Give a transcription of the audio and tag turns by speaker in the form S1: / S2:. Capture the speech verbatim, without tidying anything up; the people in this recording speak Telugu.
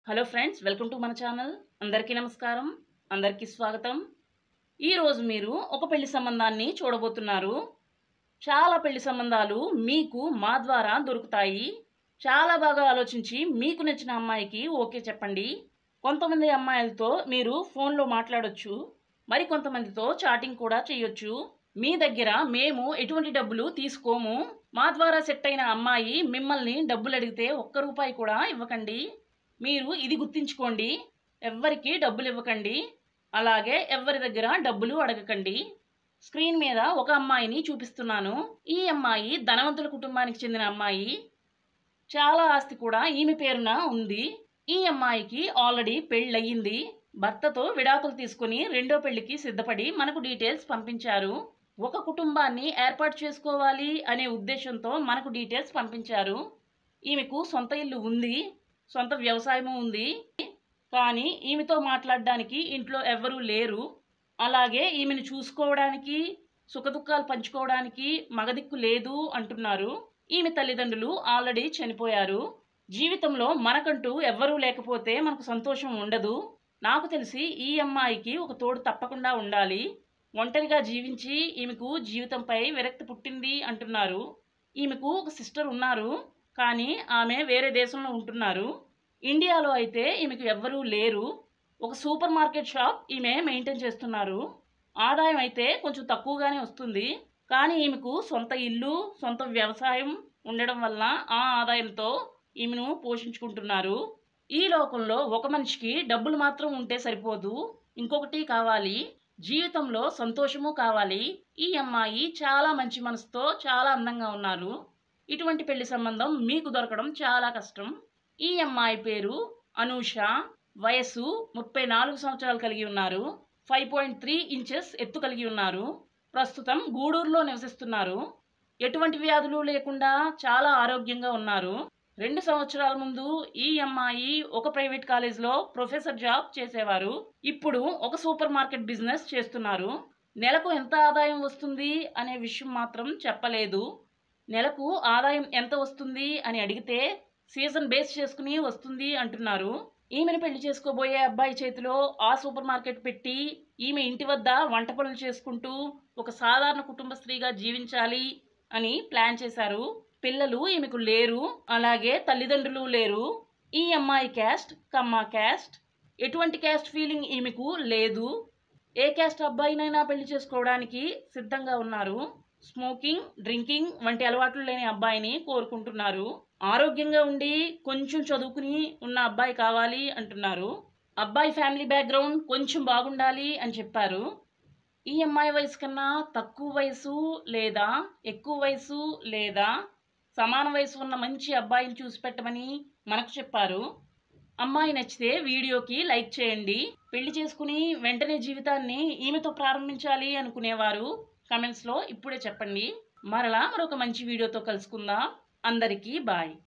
S1: హలో ఫ్రెండ్స్, వెల్కమ్ టు మన ఛానల్. అందరికీ నమస్కారం, అందరికీ స్వాగతం. ఈరోజు మీరు ఒక పెళ్లి సంబంధాన్ని చూడబోతున్నారు. చాలా పెళ్లి సంబంధాలు మీకు మా ద్వారా దొరుకుతాయి. చాలా బాగా ఆలోచించి మీకు నచ్చిన అమ్మాయికి ఓకే చెప్పండి. కొంతమంది అమ్మాయిలతో మీరు ఫోన్లో మాట్లాడొచ్చు, మరి కొంతమందితో చాటింగ్ కూడా చేయొచ్చు. మీ దగ్గర మేము ఎటువంటి డబ్బులు తీసుకోము. మా ద్వారా సెట్ అయిన అమ్మాయి మిమ్మల్ని డబ్బులు అడిగితే ఒక్క రూపాయి కూడా ఇవ్వకండి. మీరు ఇది గుర్తుంచుకోండి, ఎవ్వరికి డబ్బులు ఇవ్వకండి, అలాగే ఎవ్వరి దగ్గర డబ్బులు అడగకండి. స్క్రీన్ మీద ఒక అమ్మాయిని చూపిస్తున్నాను. ఈ అమ్మాయి ధనవంతుల కుటుంబానికి చెందిన అమ్మాయి. చాలా ఆస్తి కూడా ఈమె పేరున ఉంది. ఈ అమ్మాయికి ఆల్రెడీ పెళ్ళయింది. భర్తతో విడాకులు తీసుకుని రెండో పెళ్లికి సిద్ధపడి మనకు డీటెయిల్స్ పంపించారు. ఒక కుటుంబాన్ని ఏర్పాటు చేసుకోవాలి అనే ఉద్దేశంతో మనకు డీటెయిల్స్ పంపించారు. ఈమెకు సొంత ఇల్లు ఉంది, సొంత వ్యవసాయము ఉంది. కానీ ఈమెతో మాట్లాడడానికి ఇంట్లో ఎవ్వరూ లేరు. అలాగే ఈమెను చూసుకోవడానికి, సుఖదుఖాలు పంచుకోవడానికి మగదిక్కు లేదు అంటున్నారు. ఈమె తల్లిదండ్రులు ఆల్రెడీ చనిపోయారు. జీవితంలో మనకంటూ ఎవ్వరూ లేకపోతే మనకు సంతోషం ఉండదు. నాకు తెలిసి ఈ అమ్మాయికి ఒక తోడు తప్పకుండా ఉండాలి. ఒంటరిగా జీవించి ఈమెకు జీవితంపై విరక్తి పుట్టింది అంటున్నారు. ఈమెకు ఒక సిస్టర్ ఉన్నారు, కానీ ఆమె వేరే దేశంలో ఉంటున్నారు. ఇండియాలో అయితే ఈమెకు ఎవ్వరూ లేరు. ఒక సూపర్ మార్కెట్ షాప్ ఈమె మెయింటైన్ చేస్తున్నారు. ఆదాయం అయితే కొంచెం తక్కువగానే వస్తుంది, కానీ ఈమెకు సొంత ఇల్లు, సొంత వ్యవసాయం ఉండడం వల్ల ఆ ఆదాయంతో ఈమెను పోషించుకుంటున్నారు. ఈ లోకంలో ఒక మనిషికి డబ్బులు మాత్రం ఉంటే సరిపోదు, ఇంకొకటి కావాలి. జీవితంలో సంతోషము కావాలి. ఈ అమ్మాయి చాలా మంచి మనసుతో చాలా అందంగా ఉన్నారు. ఇటువంటి పెళ్లి సంబంధం మీకు దొరకడం చాలా కష్టం. ఈ అమ్మాయి పేరు అనూష. వయస్సు ముప్పై నాలుగు సంవత్సరాలు కలిగి ఉన్నారు. ఫైవ్ పాయింట్ త్రీ ఇంచెస్ ఎత్తు కలిగి ఉన్నారు. ప్రస్తుతం గూడూరులో నివసిస్తున్నారు. ఎటువంటి వ్యాధులు లేకుండా చాలా ఆరోగ్యంగా ఉన్నారు. రెండు సంవత్సరాల ముందు ఈ అమ్మాయి ఒక ప్రైవేట్ కాలేజ్లో ప్రొఫెసర్ జాబ్ చేసేవారు. ఇప్పుడు ఒక సూపర్ మార్కెట్ బిజినెస్ చేస్తున్నారు. నెలకు ఎంత ఆదాయం వస్తుంది అనే విషయం మాత్రం చెప్పలేదు. నెలకు ఆదాయం ఎంత వస్తుంది అని అడిగితే సీజన్ బేస్ చేసుకుని వస్తుంది అంటున్నారు. ఈమెను పెళ్లి చేసుకోబోయే అబ్బాయి చేతిలో ఆ సూపర్ మార్కెట్ పెట్టి ఈమె ఇంటి వద్ద వంట పనులు చేసుకుంటూ ఒక సాధారణ కుటుంబ స్త్రీగా జీవించాలి అని ప్లాన్ చేశారు. పిల్లలు ఈమెకు లేరు, అలాగే తల్లిదండ్రులు లేరు. ఈ అమ్మాయి క్యాస్ట్ కమ్మా క్యాస్ట్. ఎటువంటి క్యాస్ట్ ఫీలింగ్ ఈమెకు లేదు. ఏ క్యాస్ట్ అబ్బాయినైనా పెళ్లి చేసుకోవడానికి సిద్ధంగా ఉన్నారు. స్మోకింగ్, డ్రింకింగ్ వంటి అలవాట్లు లేని అబ్బాయిని కోరుకుంటున్నారు. ఆరోగ్యంగా ఉండి కొంచెం చదువుకుని ఉన్న అబ్బాయి కావాలి అంటున్నారు. అబ్బాయి ఫ్యామిలీ బ్యాక్గ్రౌండ్ కొంచెం బాగుండాలి అని చెప్పారు. ఈ అమ్మాయి వయసు కన్నా తక్కువ వయసు లేదా ఎక్కువ వయసు లేదా సమాన వయసు ఉన్న మంచి అబ్బాయిని చూసి పెట్టమని మనకు చెప్పారు. అమ్మాయి నచ్చితే వీడియోకి లైక్ చేయండి. పెళ్లి చేసుకుని వెంటనే జీవితాన్ని ఈమెతో ప్రారంభించాలి అనుకునేవారు కమెంట్స్లో ఇప్పుడే చెప్పండి. మరలా మరొక మంచి వీడియోతో కలుసుకుందాం. అందరికీ బాయ్.